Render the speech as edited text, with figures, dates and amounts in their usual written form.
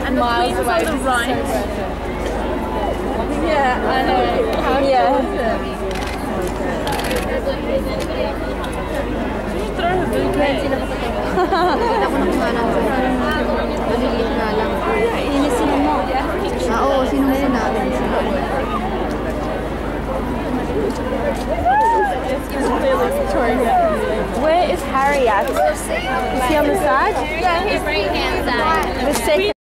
And the Queen's on the right. Yeah, I know. Yeah. Throw her bouquet. Ako na kumana ko. Maliliit nga lang. Sinisinan mo. Oo, sinusinan. Where is Harry at? Is he on the side? Yeah, his right hand side. The second.